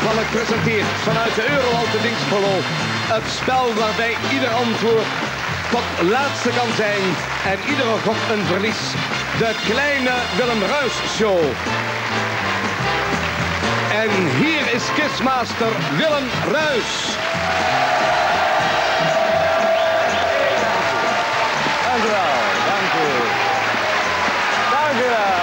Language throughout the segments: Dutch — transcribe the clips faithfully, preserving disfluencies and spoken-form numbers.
Valk presenteert vanuit de Eurohalte Dingsbolo het spel waarbij ieder antwoord tot laatste kan zijn en iedere gok een verlies. De kleine Willem Ruijs Show. En hier is quizmaster Willem Ruijs. Dank u wel, dank u. Dank u wel.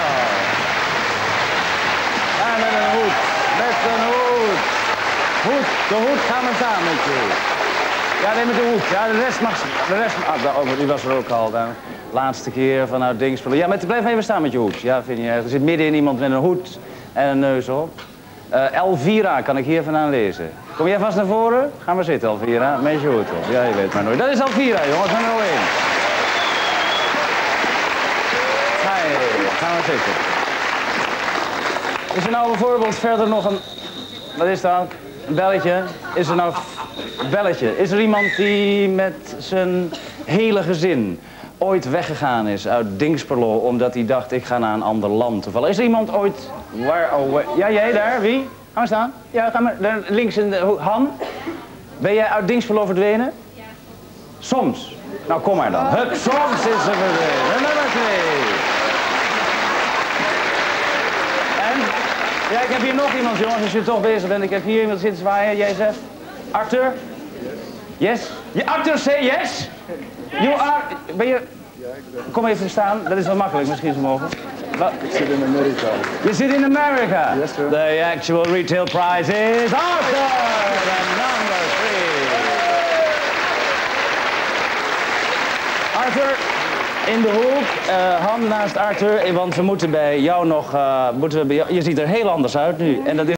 Ja, met een hoed, met een hoed. Hoed, de hoed gaan we samen met je. Ja, nee, met de hoed. Ja, de rest mag... De rest mag... Oh, die was er ook al. Dan. Laatste keer vanuit Dingsbolo. Ja, maar blijf even staan met je hoed. Ja, vind je erg. Er zit middenin iemand met een hoed en een neus op. Uh, Elvira kan ik hier vandaan lezen. Kom jij vast naar voren? Ga maar zitten, Elvira. Met je hoed op. Ja, je weet maar nooit. Dat is Elvira, jongens. Van er al één. Hey, ga maar zitten. Is er nou bijvoorbeeld verder nog een... Wat is dat? Een belletje? Is er nou een belletje? Is er iemand die met zijn hele gezin ooit weggegaan is uit Dingsperlo omdat hij dacht ik ga naar een ander land toevallig? Is er iemand ooit... Waar, oh, ja, jij daar? Wie? Ga maar staan. Ja, ga maar. Daar, links in de... Han? Ben jij uit Dingsperlo verdwenen? Ja. Soms? Nou, kom maar dan. Hup, soms is ze verdwenen. Nummer twee. En? Ja, ik heb hier nog iemand, jongens, als je toch bezig bent. Ik heb hier iemand zitten zwaaien. Jij zegt... Arthur? Yes? Ja, Arthur, say yes? You are... Ben je... Kom even staan, dat is wel makkelijk, misschien zo mogen. Wat? Ik zit in Amerika. Je zit in Amerika? Yes, sir. The actual retail price is Arthur, the number three. Arthur, in de hoek, uh, Han naast Arthur, want we moeten bij jou nog, uh, moeten we bij jou, je ziet er heel anders uit nu. En dat is